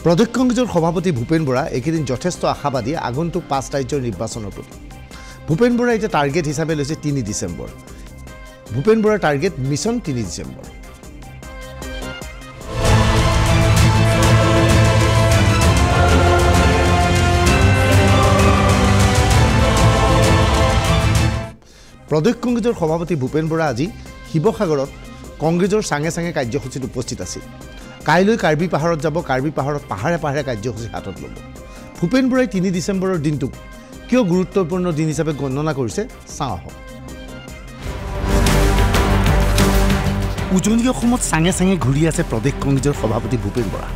প্ৰদেশ কংগ্ৰেছৰ সভাপতি ভূপেন বৰা এইকেইদিন যথেষ্ট আশাবাদী আগন্তুক 5 ৰাজ্যৰ নিৰ্বাচনৰ প্ৰতি। ভূপেন বৰা এতিয়া টাৰ্গেট হিচাপে লৈছে 3 ডিচেম্বৰ। ভূপেন বৰাৰ টাৰ্গেট মিছন 3 ডিচেম্বৰ। প্ৰদেশ কংগ্ৰেছৰ সভাপতি ভূপেন বৰা আজি শিৱসাগৰত কংগ্ৰেছৰ চাঙে চাঙে কাৰ্যসূচীত উপস্থিত আছিল। কাইলৈ কাৰ্বি পাহাৰত যাব, কাৰ্বি পাহাৰত পাহাৰে পাহাৰে কাৰ্যসূচী হাতত ল'ব। ভূপেন বৰাই 3 ডিচেম্বৰৰ দিনটোক কিয় গুৰুত্বপূৰ্ণ দিন হিচাপে গণনা কৰিছে চাওঁ আহক। উজনি অসমত চাঙে চাঙে ঘূৰি আছে প্ৰদেশ কংগ্ৰেছৰ সভাপতি ভূপেন বৰা।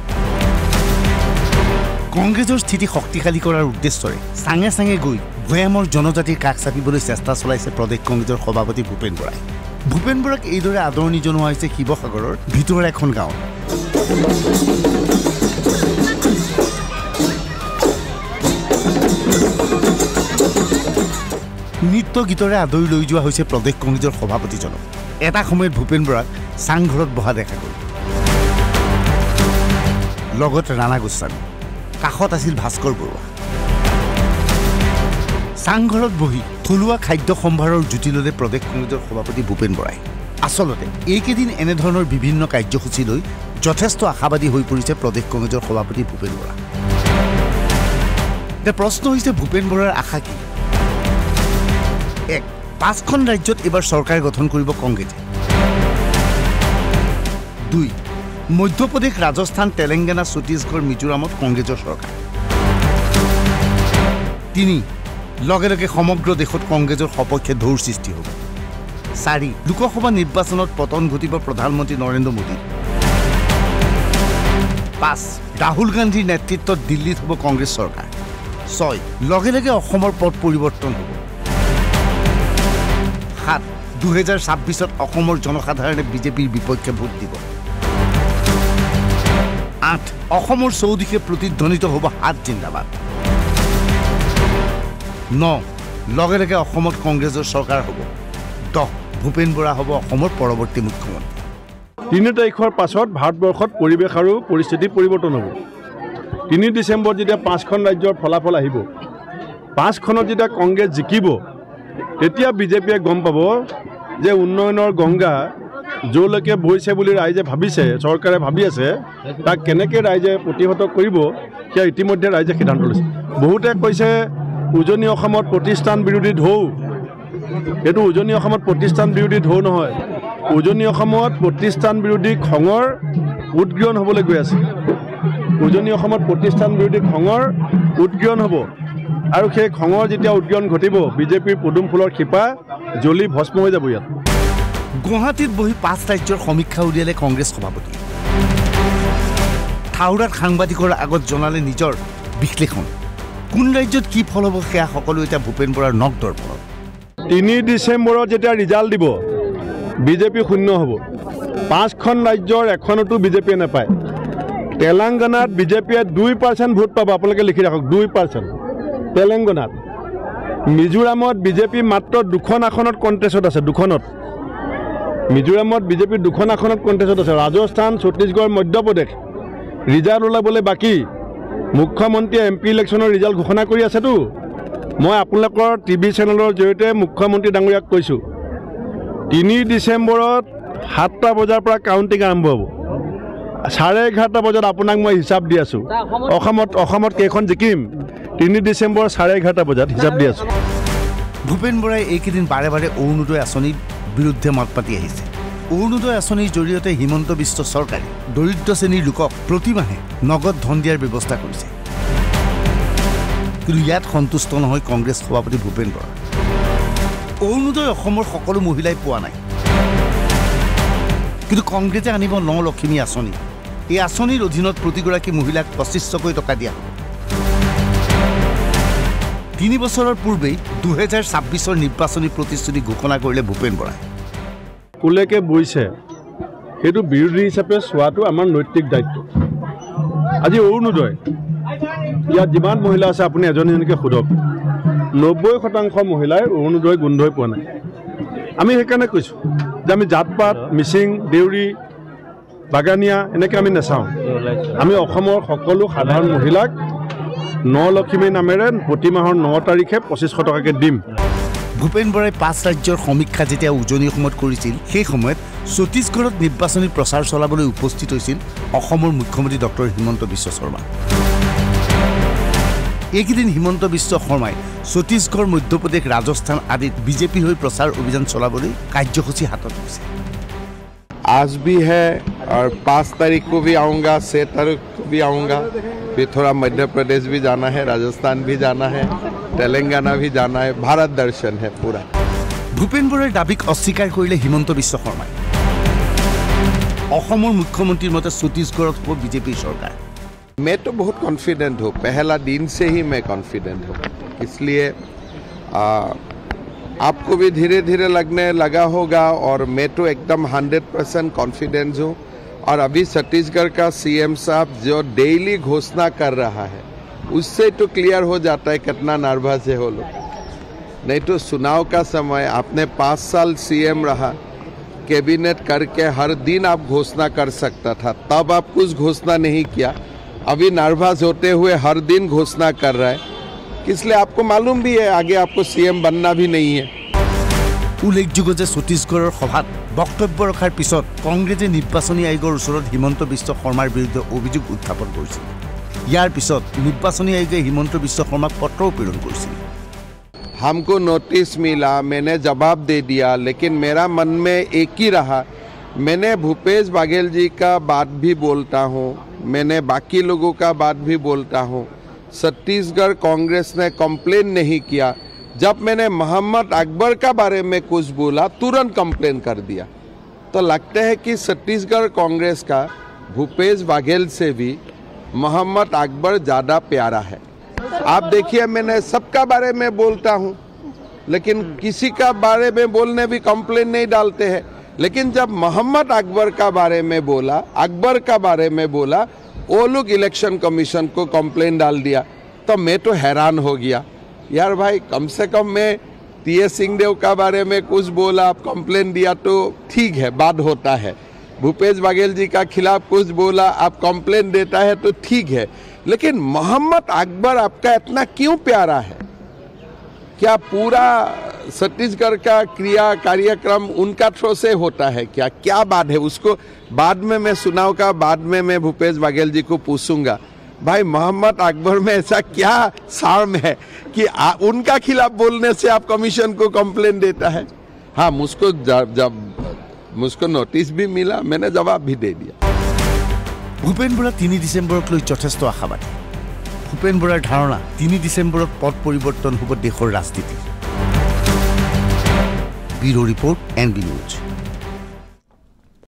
কংগ্ৰেছৰ স্থিতি শক্তিশালী কৰাৰ উদ্দেশ্যৰে চাঙে চাঙে গৈ ভৈয়ামৰ জনজাতিৰ কাষ চাপিবলৈ চেষ্টা চলাইছে প্ৰদেশ কংগ্ৰেছৰ সভাপতি ভূপেন বৰাই। ভূপেন বৰাক এইদৰে আদৰণি জনোৱা হৈছে শিৱসাগৰৰ ভিতৰৰ এখন গাঁৱত। নৃত্য গীতৰে আদৰি লৈ যোৱা হৈছে প্ৰদেশ কংগ্ৰেছৰ সভাপতিজনক। এটা সময়ত ভূপেন বৰাক চাংঘৰত বহা দেখা গ'ল। লগত ৰাণা গোস্বামী, কাষত আছিল ভাস্কৰ বৰুৱা। চাংঘৰত বহি থলুৱা খাদ্য সম্ভাৰৰ জুতি ল'লে প্ৰদেশ কংগ্ৰেছৰ সভাপতি ভূপেন বৰাই। আচলতে এইকেইদিন এনেধৰণৰ বিভিন্ন কাৰ্যসূচী লৈ যথেষ্ট আশাবাদী হৈ পৰিছে প্ৰদেশ কংগ্ৰেছৰ সভাপতি ভূপেন বৰা। এতিয়া প্ৰশ্ন হৈছে ভূপেন বৰাৰ আশা কি? 1. 5খন ৰাজ্যত এইবাৰ চৰকাৰ গঠন কৰিব কংগ্ৰেছে। 2. মধ্যপ্ৰদেশ, ৰাজস্থান, তেলেংগানা, ছত্তীশগড়, মিজোৰামত কংগ্ৰেছৰ চৰকাৰ। 3. লগে লগে সমগ্ৰ দেশত কংগ্ৰেছৰ সপক্ষে ঢৌৰ সৃষ্টি হ'ব। 4. লোকসভা নিৰ্বাচনত পতন ঘটিব প্ৰধানমন্ত্ৰী নৰেন্দ্ৰ মোদী। 5. ৰাহুল গান্ধীৰ নেতৃত্বত দিল্লীত হ'ব কংগ্ৰেছ চৰকাৰ। 6. লগে লগে অসমৰ পথ পৰিৱৰ্তন হ'ব। 7. 2026ত অসমৰ জনসাধাৰণে বিজেপিৰ বিপক্ষে ভোট দিব। 8. অসমৰ চৌদিশে প্ৰতিধ্বনিত হ'ব হাত জিন্দাবাদ। 9. লগে লগে অসমত কংগ্ৰেছৰ চৰকাৰ হ'ব। 10. ভূপেন বৰা হ'ব অসমৰ পৰৱৰ্তী মুখ্যমন্ত্ৰী। 3 তাৰিখৰ পাছত ভাৰতবৰ্ষত পৰিৱেশ আৰু পৰিস্থিতি পৰিৱৰ্তন হ'ব। 3 ডিচেম্বৰত যেতিয়া 5খন ৰাজ্যৰ ফলাফল আহিব, 5খনত যেতিয়া কংগ্ৰেছ জিকিব, তেতিয়া বিজেপিয়ে গম পাব যে উন্নয়নৰ গংগা য'লৈকে বৈছে বুলি ৰাইজে ভাবিছে, চৰকাৰে ভাবি আছে, তাক কেনেকৈ ৰাইজে প্ৰতিহত কৰিব সেয়া ইতিমধ্যে ৰাইজে সিদ্ধান্ত লৈছে। বহুতে কৈছে উজনি অসমত প্ৰতিষ্ঠান বিৰোধী ঢৌ। এইটো উজনি অসমত প্ৰতিষ্ঠান বিৰোধী ঢৌ নহয়, উজনি অসমত প্ৰতিষ্ঠান বিৰোধী খঙৰ উদগীৰণ হ'বলৈ গৈ আছে। উজনি অসমত প্ৰতিষ্ঠান বিৰোধী খঙৰ উদগীৰণ হ'ব, আৰু সেই খঙৰ যেতিয়া উদগীৰণ ঘটিব, বিজেপিৰ পদুম ফুলৰ শিপা জ্বলি ভস্ম হৈ যাব। ইয়াত গুৱাহাটীত বহি 5 ৰাজ্যৰ সমীক্ষা উলিয়ালে কংগ্ৰেছ সভাপতি। থাউৰাত সাংবাদিকৰ আগত জনালে নিজৰ বিশ্লেষণ। কোন ৰাজ্যত কি ফল হ'ব সেয়া সকলো এতিয়া ভূপেন বৰাৰ নখ দৰ্পণত। 3 ডিচেম্বৰত যেতিয়া ৰিজাল্ট দিব, বিজেপি শূন্য হ'ব। 5খন ৰাজ্যৰ এখনতো বিজেপিয়ে নাপায়। তেলেংগানাত বিজেপিয়ে 2% ভোট পাব, আপোনালোকে লিখি ৰাখক, 2%। তেলেংগানাত। মিজোৰামত বিজেপি মাত্ৰ 2খন আসনত কণ্টেষ্টত আছে, 2খনত। মিজোৰামত বিজেপিৰ 2খন আসনত কণ্টেষ্টত আছে। ৰাজস্থান, ছত্তীশগড়, মধ্যপ্ৰদেশ ৰিজাল্ট ওলাবলৈ বাকী। মুখ্যমন্ত্ৰীয়ে MP ইলেকশ্যনৰ ৰিজাল্ট ঘোষণা কৰি আছেতো। মই আপোনালোকৰ TV চেনেলৰ জৰিয়তে মুখ্যমন্ত্ৰী ডাঙৰীয়াক কৈছোঁ, 3 ডিচেম্বৰত 7টা বজাৰ পৰা কাউণ্টিং আৰম্ভ হ'ব। 11:30 বজাত আপোনাক মই হিচাপ দি আছোঁ, অসমত কেইখন জিকিম। 3 ডিচেম্বৰ 11:30 বজাত হিচাপ দি আছোঁ। ভূপেন বৰাই এইকেইদিন বাৰে বাৰে অৰুণোদয় আঁচনিৰ বিৰুদ্ধে মাত পাতি আহিছে। অৰুণোদয় আঁচনিৰ জৰিয়তে হিমন্ত বিশ্ব চৰকাৰে দৰিদ্ৰ শ্ৰেণীৰ লোকক প্ৰতিমাহে নগদ ধন দিয়াৰ ব্যৱস্থা কৰিছে। কিন্তু ইয়াত সন্তুষ্ট নহয় কংগ্ৰেছ সভাপতি ভূপেন বৰা। অৰুণোদয় অসমৰ সকলো মহিলাই পোৱা নাই, কিন্তু কংগ্ৰেছে আনিব নলক্ষ্মী আঁচনি। এই আঁচনিৰ অধীনত প্ৰতিগৰাকী মহিলাক 2500কৈ টকা দিয়া হ'ব। 3 বছৰৰ পূৰ্বেই 2026ৰ নিৰ্বাচনী প্ৰতিশ্ৰুতি ঘোষণা কৰিলে ভূপেন বৰাই। কোলেকে বৈছে সেইটো বিৰোধী হিচাপে চোৱাটো আমাৰ নৈতিক দায়িত্ব। আজি অৰুণোদয়, ইয়াত যিমান মহিলা আছে আপুনি এজনী এজনীকৈ সোধক, 90% মহিলাই অৰুণোদয় গোন্ধই পোৱা নাই। আমি সেইকাৰণে কৈছোঁ যে আমি জাত পাত, মিচিং, দেউৰী বাগানীয়া এনেকৈ আমি নাচাওঁ আমি অসমৰ সকলো সাধাৰণ মহিলাক নলক্ষ্মী নামেৰে প্ৰতি মাহৰ 9 তাৰিখে 2500 টকাকৈ দিম ভূপেন বৰাই 5 ৰাজ্যৰ সমীক্ষা যেতিয়া উজনি অসমত কৰিছিল সেই সময়ত ছত্তীশগড়ত নিৰ্বাচনী প্ৰচাৰ চলাবলৈ উপস্থিত হৈছিল অসমৰ মুখ্যমন্ত্ৰী ডক্টৰ হিমন্ত বিশ্ব শৰ্মা এইকেইদিন হিমন্ত বিশ্ব শৰ্মাই ছত্তীশগড় মধ্যপ্ৰদেশ ৰাজস্থান আদিত বিজেপি হৈ প্ৰচাৰ অভিযান চলাবলৈ কাৰ্যসূচী হাতত লৈছে आज भी है और 5 तारीख को भी आऊँगा 6 तारीख को भी आऊँगा फिर थोड़ा मध्य प्रदेश भी जाना है राजस्थान भी जाना है तेलंगाना भी जाना है भारत दर्शन है पूरा ভূপেন বৰাৰ দাবীক অস্বীকাৰ কৰিলে হিমন্ত বিশ্ব শৰ্মাই অসমৰ মুখ্যমন্ত্ৰীৰ মতে ছত্তীশগড়ত হ'ব বিজেপিৰ চৰকাৰ मैं तो बहुत कॉन्फिडेंट हूँ पहला दिन से ही मैं कॉन्फिडेंट हूँ इसलिए आपको भी धीरे धीरे लगने लगा होगा और मैं तो एकदम 100% कॉन्फिडेंस हूँ और अभी छत्तीसगढ़ का सीएम साहब जो डेली घोषणा कर रहा है उससे तो क्लियर हो जाता है कितना नर्वस है वो लोग नहीं तो चुनाव का समय आपने 5 साल सीएम रहा कैबिनेट करके हर दिन आप घोषणा कर सकता था तब आप कुछ घोषणा नहीं किया अभी नर्वस होते हुए हर दिन घोषणा कर रहा है इसलिए आपको मालूम भी है आगे आपको सीएम बनना भी नहीं है উল্লেখযোগ্য যে ছত্তীশগড়ৰ সভাত বক্তব্য ৰখাৰ পিছত কংগ্ৰেছে নিৰ্বাচনী আয়োগৰ ওচৰত হিমন্ত বিশ্ব শৰ্মাৰ বিৰুদ্ধে অভিযোগ উত্থাপন কৰিছিল ইয়াৰ পিছত নিৰ্বাচনী আয়োগে হিমন্ত বিশ্ব শৰ্মাক পত্ৰ প্ৰেৰণ কৰিছিল हमको नोटिस मिला मैंने जवाब दे दिया लेकिन मेरा मन में एक ही रहा मैंने भूपेश बघेल जी का बात भी बोलता हूँ मैंने बाकी लोगों का बात भी बोलता हूँ छत्तीसगढ़ कांग्रेस ने कंप्लेन नहीं किया जब मैंने मोहम्मद अकबर का बारे में कुछ बोला तुरंत कंप्लेन कर दिया तो लगता है कि छत्तीसगढ़ कांग्रेस का भूपेश बघेल से भी मोहम्मद अकबर ज़्यादा प्यारा है आप देखिए मैंने सबका बारे में बोलता हूँ लेकिन किसी का बारे में बोलने भी कंप्लेन नहीं डालते हैं लेकिन जब मोहम्मद अकबर का बारे में बोला अकबर का बारे में बोला वो लोग इलेक्शन कमीशन को कंप्लेन डाल दिया तो मैं तो हैरान हो गया यार भाई कम से कम मैं टीएस सिंहदेव का बारे में कुछ बोला आप कंप्लेन दिया तो ठीक है बात होता है भूपेश बघेल जी का खिलाफ कुछ बोला आप कंप्लेन देता है तो ठीक है लेकिन मोहम्मद अकबर आपका इतना क्यों प्यारा है क्या पूरा छत्तीसगढ़ का क्रिया कार्यक्रम उनका थ्रो से होता है क्या क्या बात है उसको बाद में मैं सुनाऊँ का बाद में मैं भूपेश बघेल जी को पूछूंगा भाई मोहम्मद अकबर में ऐसा क्या शार्म है कि उनका खिलाफ बोलने से आप कमीशन को कंप्लेन देता है हाँ मुझको जब मुझको नोटिस भी मिला मैंने जवाब भी दे दिया ভূপেন বৰা 3 ডিসেম্বৰক লৈ যথেষ্ট আশাবাদী ভূপেন বৰাৰ ধাৰণা 3 ডিসেম্বৰত পথ পৰিৱৰ্তন হ'ব দেশৰ ৰাজনীতিৰ ব্যুৰো ৰিপৰ্ট NB নিউজ